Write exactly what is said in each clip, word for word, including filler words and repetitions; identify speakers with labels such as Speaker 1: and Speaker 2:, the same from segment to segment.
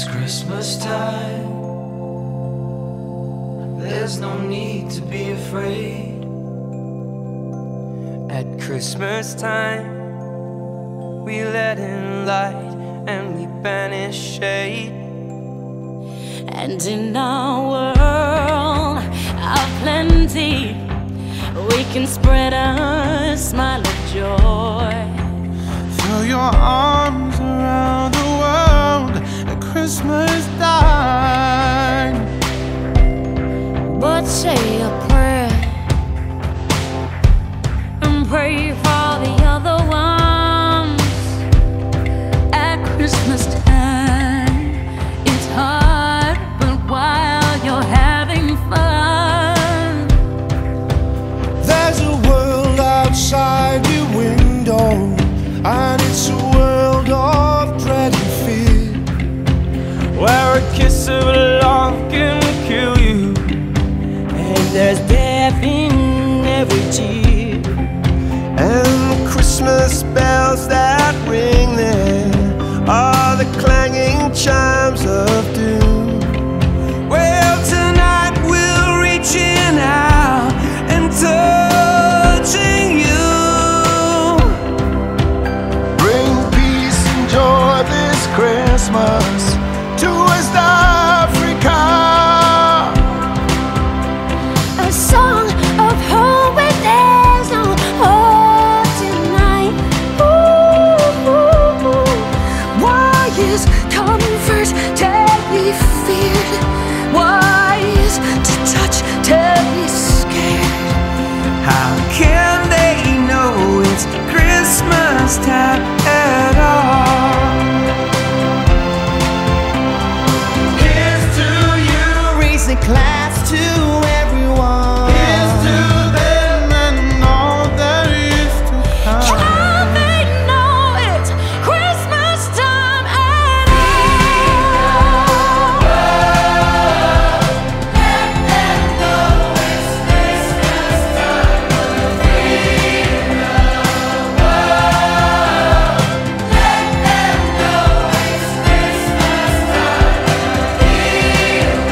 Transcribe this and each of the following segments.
Speaker 1: Christmas time. There's no need to be afraid. At Christmas time, we let in light and we banish shade.
Speaker 2: And in our world of plenty, we can spread a smile of joy.
Speaker 3: Throw your arms around the world at Christmas time.
Speaker 2: But say a prayer and pray for the other ones. At Christmas time, it's hard, but while you're having fun,
Speaker 3: there's a world outside your window, and it's a world of dread and fear,
Speaker 1: where a kiss of love can kill you, and there's death in every tear.
Speaker 3: and Christmas bells that ring there are the clanging chimes of doom.
Speaker 1: Well, tonight we're reaching out and touching you.
Speaker 3: Bring peace and joy this Christmas to West Africa.
Speaker 2: a song of hope when there's no hope tonight. Ooh, ooh, ooh. Why is comfort deadly feared? Why is to touch deadly scared?
Speaker 1: How can they know it's Christmas time at all? Here's to you,
Speaker 3: Raise a glass to everyone.
Speaker 1: here's to them,
Speaker 3: and all there is to come.
Speaker 2: Can they know it's Christmas time at all? Let them know it's Christmas time of year. Let them know it's Christmas time of year. Let them know it's Christmas time of year.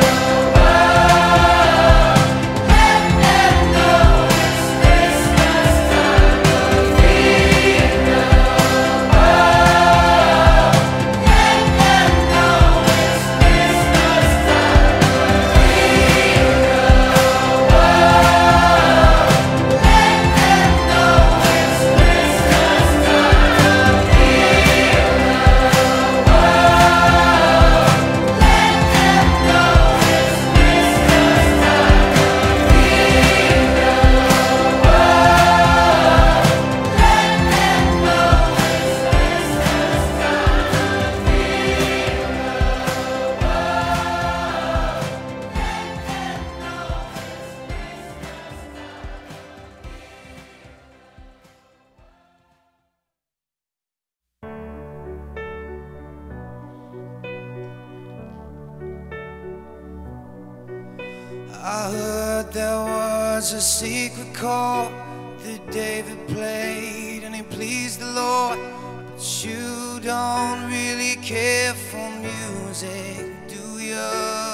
Speaker 1: I heard there was a secret chord that David played and it pleased the Lord. But you don't really care for music, do you?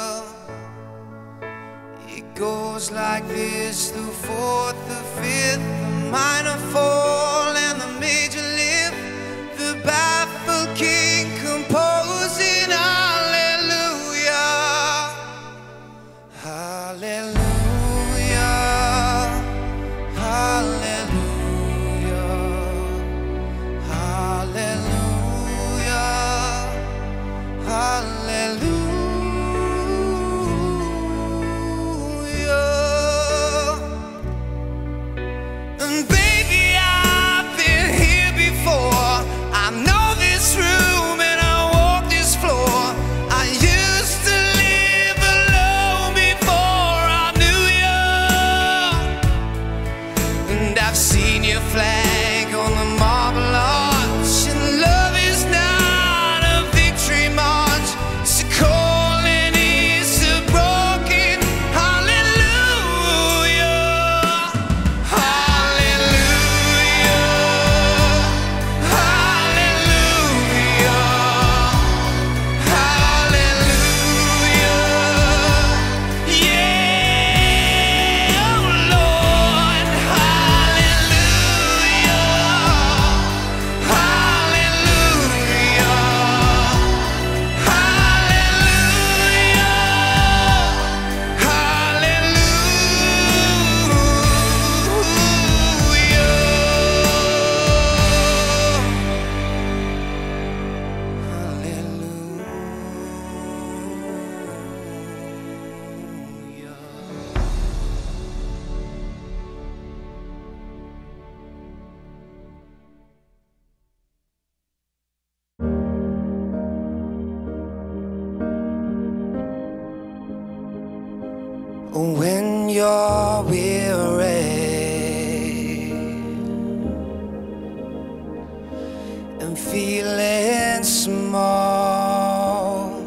Speaker 1: It goes like this: the fourth, the fifth, the minor fall, and the major lift. The baffled king composing hallelujah. Hallelujah, hallelujah, hallelujah, hallelujah. And baby, when you're weary and feeling small,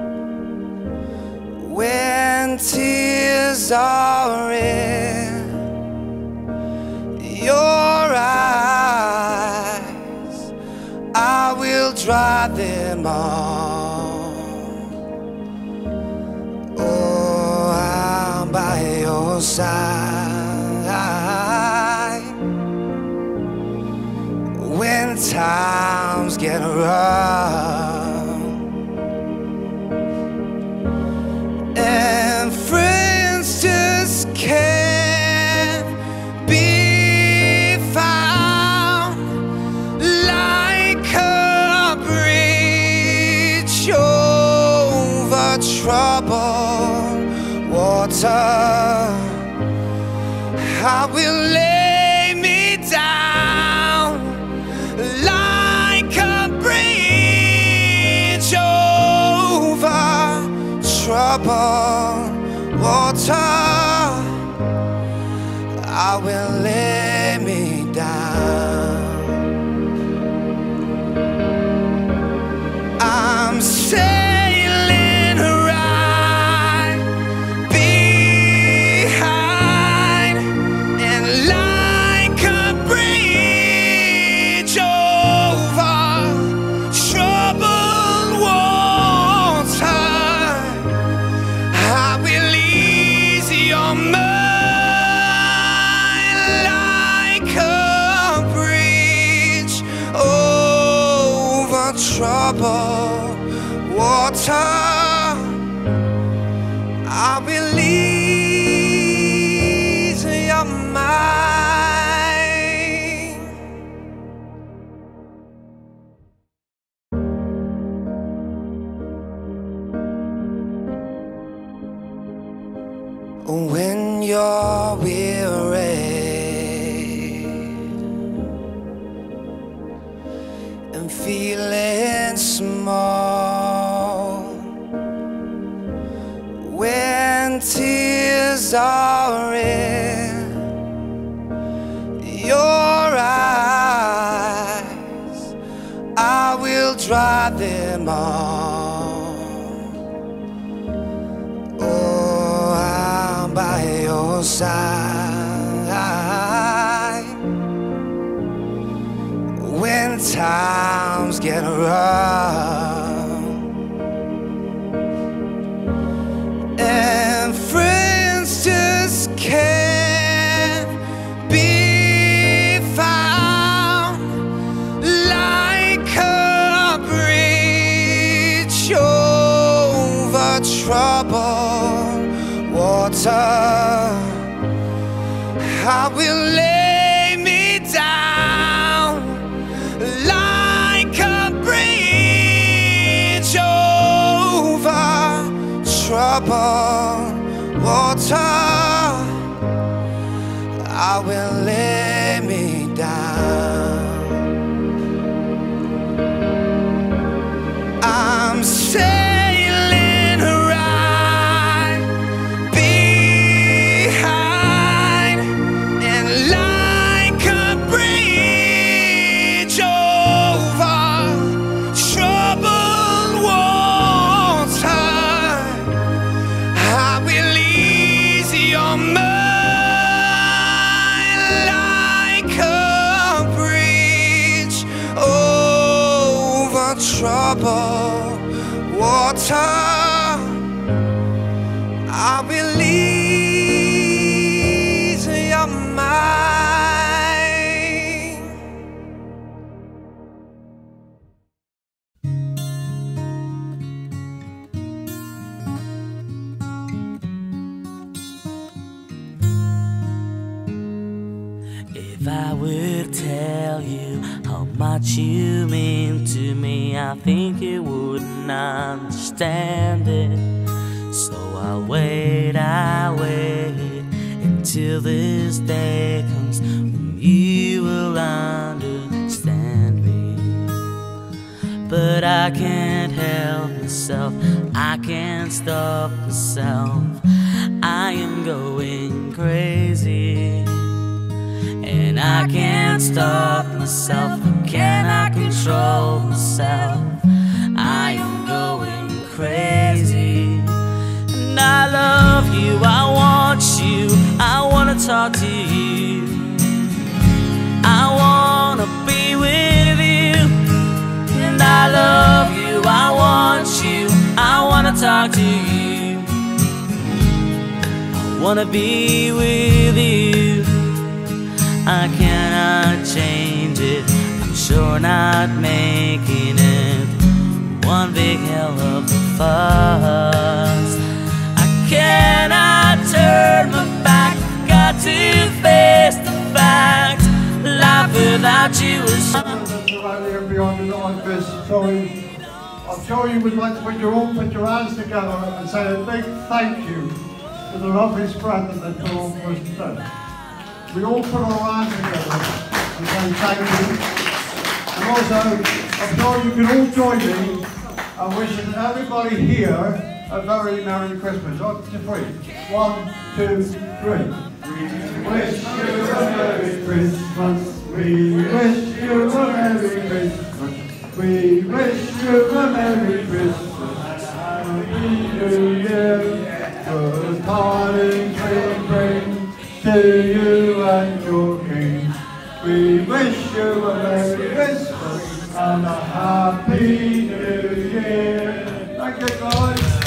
Speaker 1: when tears are in your eyes, I will dry them all. Oh, I'm by your side when times get rough and friends just can't be found, like a bridge over troubled water. I will lay me down like a bridge over troubled water. I will lay me down. I'm sailing right behind, and like a bridge over troubled water, I will ease your mind like a bridge over troubled water. I will ease your mind. When you're weary and feeling small, when tears are in your eyes, I will dry them all. Oh, I'm by your side when times get rough and friends just can't be found, like a bridge over troubled water. I will lay me down like a bridge over troubled water. I will lay me down. I'm sailing right behind, and like a bridge over troubled water, I will ease your mind like a bridge over troubled water. I will ease your mind.
Speaker 4: If I would tell you how much you mean to me, I think you wouldn't understand it. So I'll wait, I'll wait until this day comes when you will understand me. But I can't help myself, I can't stop myself. I I am going crazy, and I can't stop myself. Can I control myself? I am going crazy. And I love you, I want you, I wanna talk to you, I wanna be with you. And I love you, I want you, I wanna talk to you, I wanna be with you. I cannot change it, I'm sure not making it one big hell of a fuss. I cannot turn my back, got to face the fact, life without you is
Speaker 5: around here beyond the like this. Sorry, I'm sure you would like to put your all put your hands together and say a big thank you to the lovely spread that they put on for us today. We all put our hands together and say thank you. And also, I'm sure you can all join me in wishing everybody here a very Merry Christmas. On to three. One, two, three. We wish you a Merry Christmas. We wish you a Merry Christmas. We wish you a Merry Christmas. Happy New Year. Good tidings we bring to you and your King. We wish you a Merry Christmas and a Happy New Year. Thank you, guys.